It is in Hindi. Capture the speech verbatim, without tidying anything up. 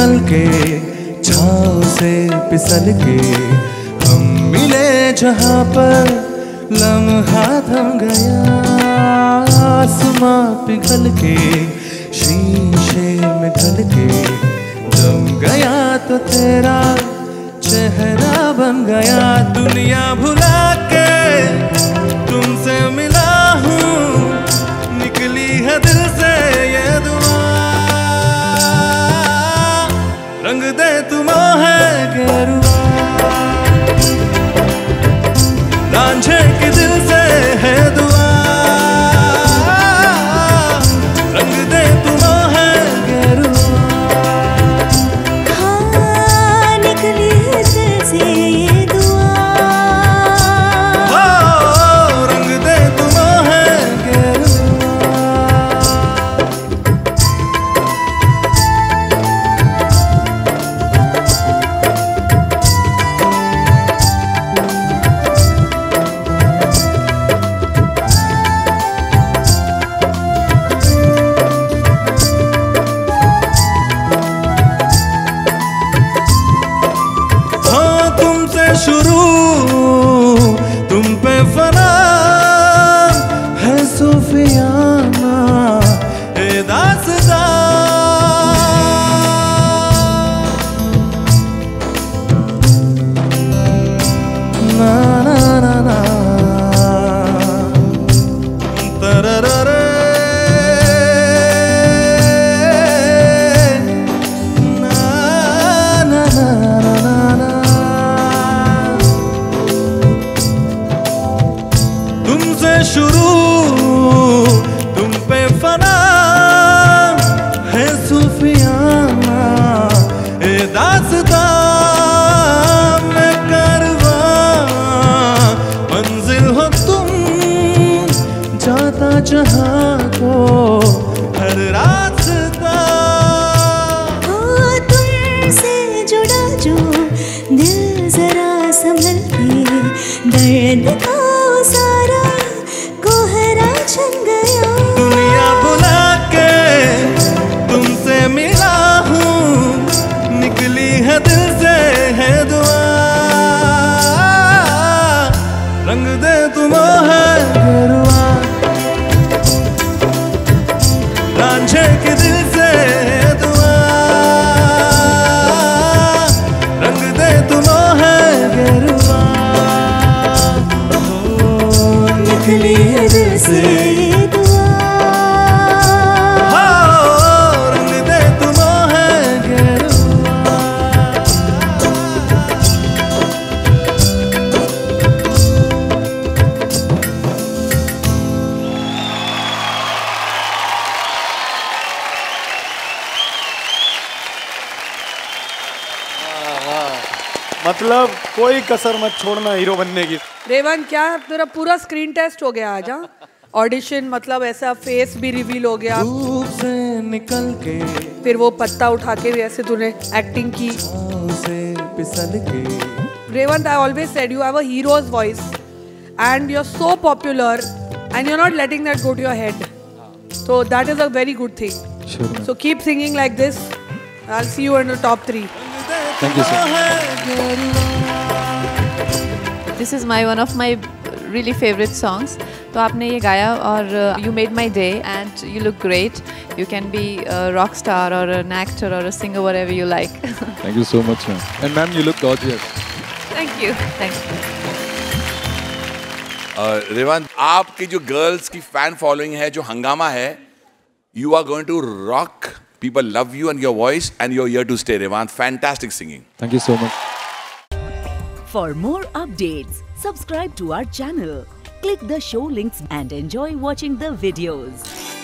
निकल के छाँव से फिसल के हम मिले जहाँ पर लम्हा थम गया। आसमां पिघल के शीशे में ढल के जम गया तो तेरा चेहरा बन गया। दुनिया भुला के तुमसे मिला हूँ, निकली है दिल से ये दुआ। रंग दे तुम है गेरुआ, रांझे के दिल से है दुआ। रंग दे तुम है गेरुआ, हाँ निकली है दिल से ये दुआ। ओ, रंग दे तुम है गेरुआ। शुरू तुम पे फना है सूफियाना ए दास्तां। ना ना ना ना तरररे ना ना ना ना ना। तुमसे शुरू तुम पे फना है सूफियाना ए दास्तां। मैं कारवां मंजिल हो तुम, जाता जहाँ को हर रास्ता। हो तुमसे जुड़ा जो दिल जरा संभल के, दर्द का सारा कोहरा छन गया। दुनिया बुला के तुमसे मिला हूँ, निकली है दिल से है दुआ। रंग दे तुम है गेरुआ, रांझे के दिल से है दुआ। रंग दे तुम है गेरुआ, निकली है दिल से ये दुआ। हो, रंग दे तुम है गेरुआ। मतलब कोई कसर मत छोड़ना हीरो बनने की। रेवंत, क्या तेरा पूरा स्क्रीन टेस्ट हो गया आज? ऑडिशन मतलब ऐसा फेस भी रिवील हो गया, धूप से निकल के फिर वो पत्ता उठा के भी ऐसे तूने एक्टिंग की। छाँव से फिसल के Revanth, I always said you have a hero's voice and you are so popular and you are not letting that go to your head, so that is a very good thing. So keep singing like this, I will see you in the top three. Thank you sir. This is my one of my really favourite songs. तो आपने ये गाया और you made my day and you look great. You can be rock star और एन एक्टर और singer whatever you like. Thank you so much ma'am. And ma'am you look gorgeous. Thank you. Thank you. Revanth, आपकी जो गर्ल्स की फैन फॉलोइंग है, जो हंगामा है, you are going to rock. People love you and your voice, and you're here to stay, Revanth. Fantastic singing. Thank you so much. For more updates, subscribe to our channel, click the show links and enjoy watching the videos.